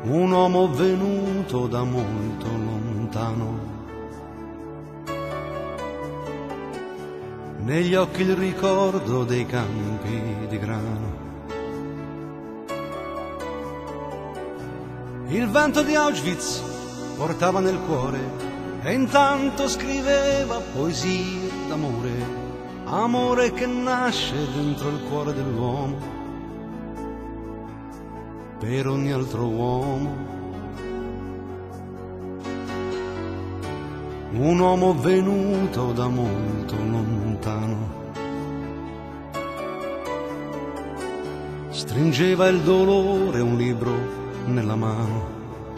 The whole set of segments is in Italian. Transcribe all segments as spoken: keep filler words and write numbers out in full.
un uomo venuto da molto lontano. Negli occhi il ricordo dei campi di grano. Il vento di Auschwitz portava nel cuore e intanto scriveva poesie d'amore, amore che nasce dentro il cuore dell'uomo, per ogni altro uomo. Un uomo venuto da molto lontano. Stringeva il dolore un libro nella mano.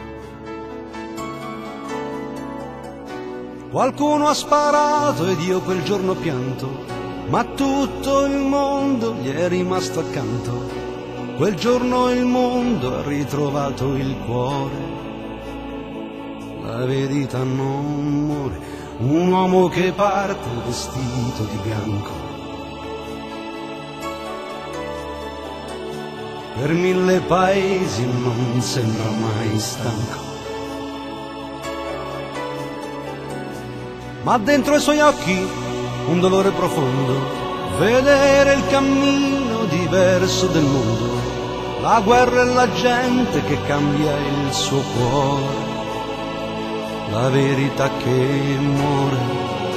Qualcuno ha sparato ed io quel giorno ho pianto, ma tutto il mondo gli è rimasto accanto. Quel giorno il mondo ha ritrovato il cuore. La verità non muore, un uomo che parte vestito di bianco. Per mille paesi non sembra mai stanco. Ma dentro i suoi occhi un dolore profondo, vedere il cammino diverso del mondo, la guerra e la gente che cambia il suo cuore. La verità che muore.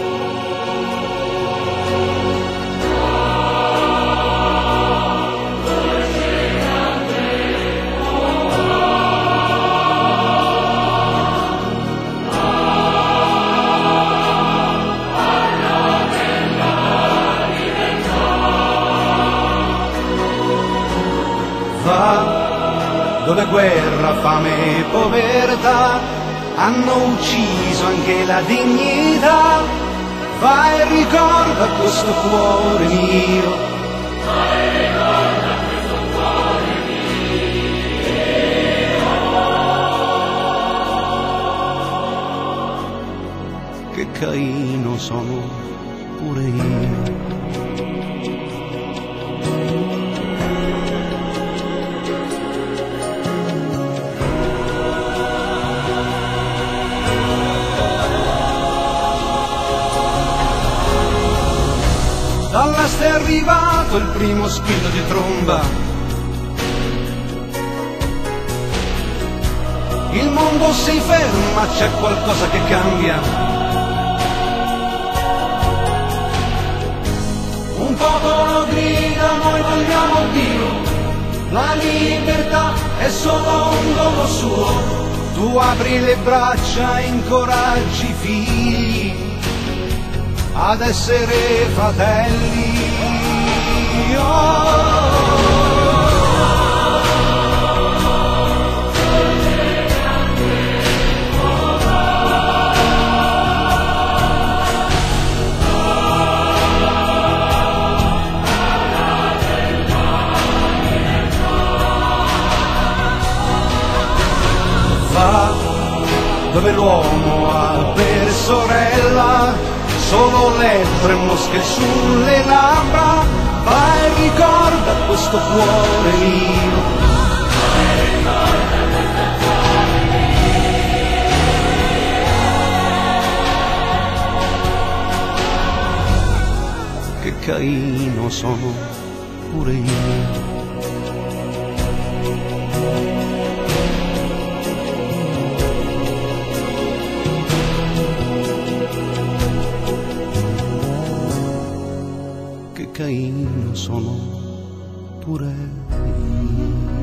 Va dove guerra, fame e povertà hanno ucciso anche la dignità. Vai e ricorda questo cuore mio. Vai e ricorda questo cuore mio. Che Caino sono pure io. Dall'est è arrivato il primo squillo di tromba. Il mondo si ferma, c'è qualcosa che cambia. Un popolo grida, noi vogliamo Dio. La libertà è solo un dono suo. Tu apri le braccia, incoraggi i figli ad essere fratelli. Oh. Va dove l'uomo ha per sorella solo lepre e mosche sulle labbra. Vai e ricorda questo cuore mio. Vai e ricorda questo cuore mio. Che Caino sono pure io. Caino sono pure io.